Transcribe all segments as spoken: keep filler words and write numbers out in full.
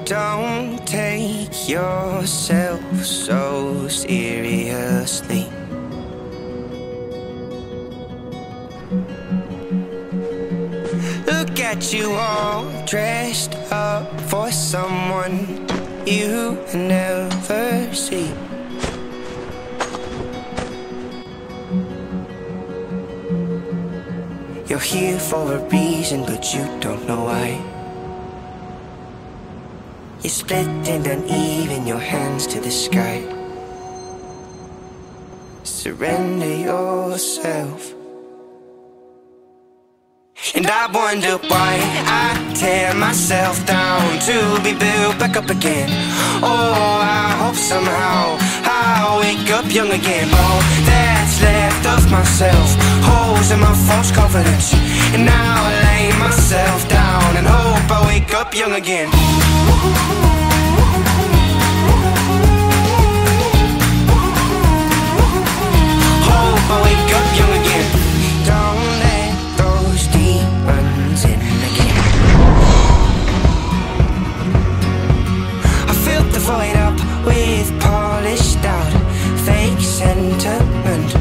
Don't take yourself so seriously. Look at you all dressed up for someone you never see. You're here for a reason, but you don't know why. You're split and uneven, your hands to the sky. Surrender yourself. And I wonder why I tear myself down to be built back up again. Oh, I hope somehow I'll wake up young again. All that's left of myself, holes in my false confidence. And now I lay myself down and hope I wake up young again. Hope I wake up young again. Don't let those demons in again. I filled the void up with polished out fake sentiment.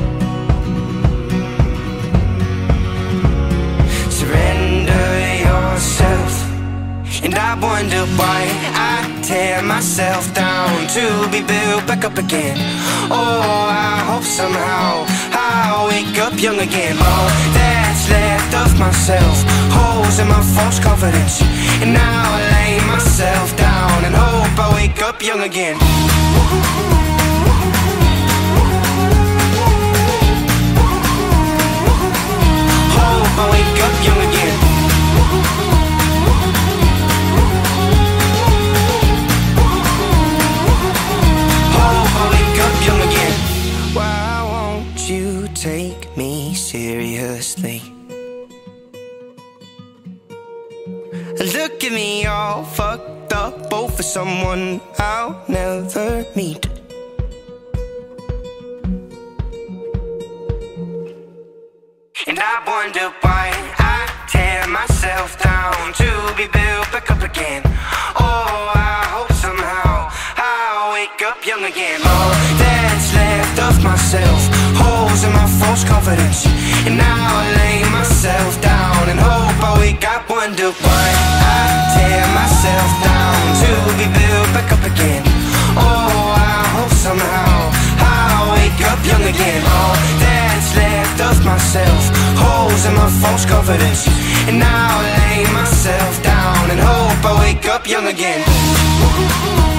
Surrender yourself. And I wonder why I tear myself down to be built back up again. Oh, I hope somehow I'll wake up young again. All that's left of myself, holes in my false confidence. And now I lay myself down and hope I wake up young again. Hope I wake up young again. Young again. Why won't you take me seriously? Look at me all fucked up over someone I'll never meet. And I wonder why I tear myself down to be built back up again. Oh, I hope somehow I'll wake up young again. All that's left of myself, holes in my false confidence. And now I lay myself down and hope I wake up. Wonder why I tear myself down to be built back up again. Oh, I hope somehow I'll wake up young again. All that's left of myself, holes in my false confidence. And now I lay myself down and hope I wake up young again.